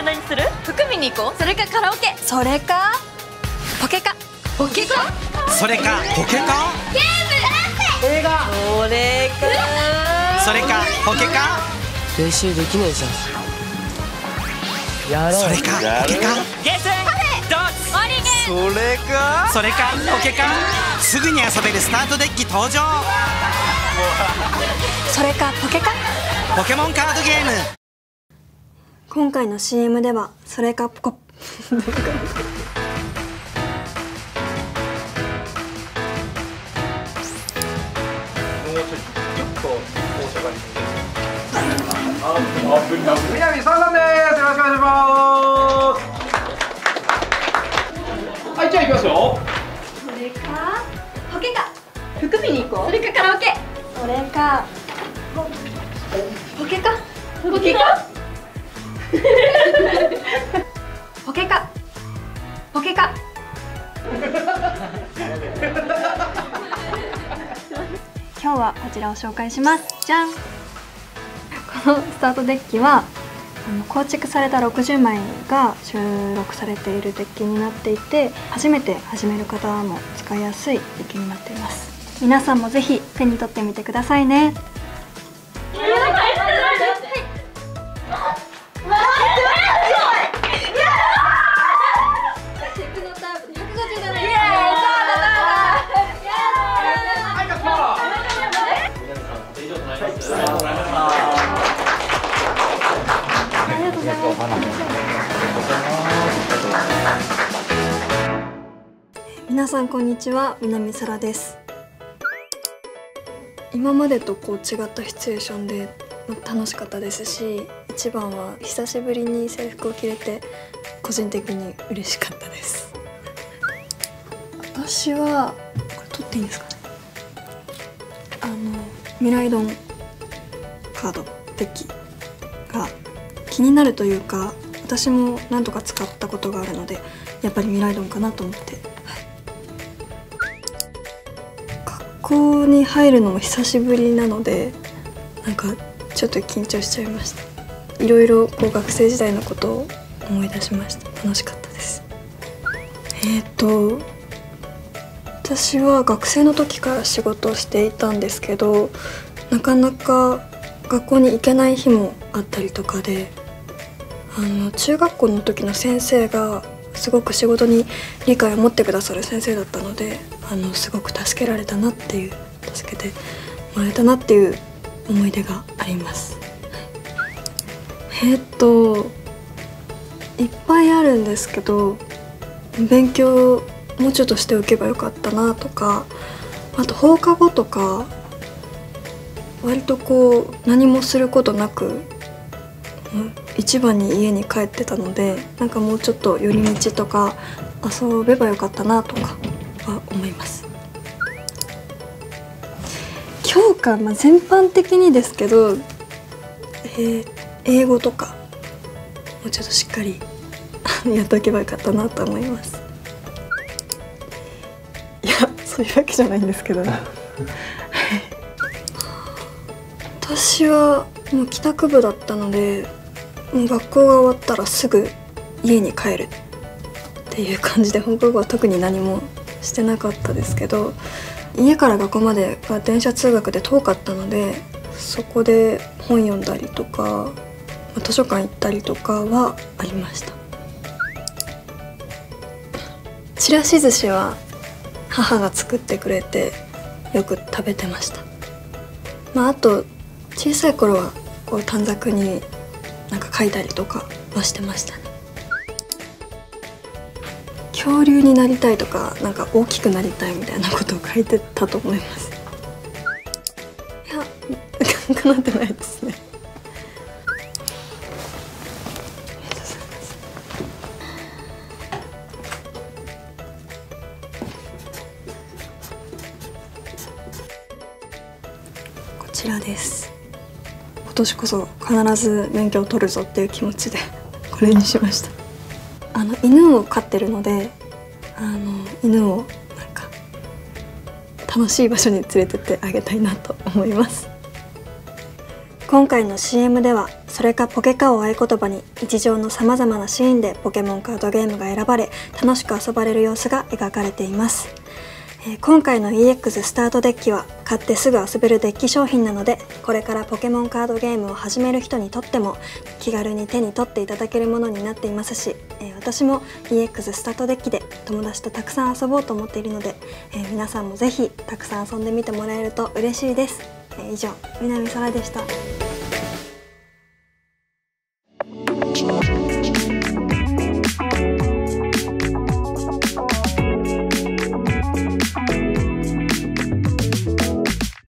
何する？服見に行こう。それかカラオケ。 それかポケカ。 ポケカ？ それかポケカ。 ゲーム映画。 それかそれかポケカ。 練習できないじゃん。やろう。 それかポケカ。 ゲーセンドッツオリゲン。 それかそれかポケカ。すぐに遊べるスタートデッキ登場。 それかポケカ。 ポケモンカードゲーム。 今回の CM ではそれかポコ南さんです。よろしくお願いします。はい、じゃあ行きますよ。 それかポケカ。 服見に行こう。それかカラオケ。 それかポケカ。 ポケカ？ ポケカポケカ。今日はこちらを紹介します。じゃん。このスタートデッキは構築された60枚が収録されているデッキになっていて、初めて始める方も使いやすいデッキになっています。皆さんもぜひ手に取ってみてくださいね。皆さんこんにちは、南沙羅です。今までと違ったシチュエーションで楽しかったですし、一番は久しぶりに制服を着れて個人的に嬉しかったです。私はこれ取っていいんですかね。ミライドンカードデッキが気になるというか、私も何とか使ったことがあるので、やっぱりミライドンかなと思って、学校に入るのも久しぶりなので、なんかちょっと緊張しちゃいました。いろいろ学生時代のことを思い出しました。楽しかったです。私は学生の時から仕事をしていたんですけど、なかなか学校に行けない日もあったりとかで、中学校の時の先生がすごく仕事に理解を持ってくださる先生だったので、すごく助けてもらえたなっていう思い出があります。いっぱいあるんですけど、勉強もうちょっとしておけばよかったなとか、あと放課後とか割と何もすることなく一番に家に帰ってたので、なんかもうちょっと寄り道とか遊べばよかったなとかは思います。教科、全般的にですけど、英語とかもうちょっとしっかりやっておけばよかったなと思います。いや、そういうわけじゃないんですけど私はもう帰宅部だったので、もう学校が終わったらすぐ家に帰るっていう感じで、放課後は特に何もしてなかったですけど、家から学校までが電車通学で遠かったので、そこで本読んだりとか図書館行ったりとかはありました。ちらし寿司は母が作ってくれてよく食べてました。あと小さい頃は短冊になんか書いたりとかはしてましたね。恐竜になりたいとか、なんか大きくなりたいみたいなことを書いてたと思います。いや、かなってないですね。こちらです。今年こそ必ず免許を取るぞっていう気持ちでこれにしました。犬を飼ってるので、犬をなんか楽しい場所に連れてってあげたいなと思います。 今回の CM ではそれかポケカを合言葉に日常のさまざまなシーンでポケモンカードゲームが選ばれ楽しく遊ばれる様子が描かれています。今回の EX スタートデッキは買ってすぐ遊べるデッキ商品なので、これからポケモンカードゲームを始める人にとっても気軽に手に取っていただけるものになっていますし、私も EX スタートデッキで友達とたくさん遊ぼうと思っているので、皆さんもぜひたくさん遊んでみてもらえると嬉しいです。以上、南空でした。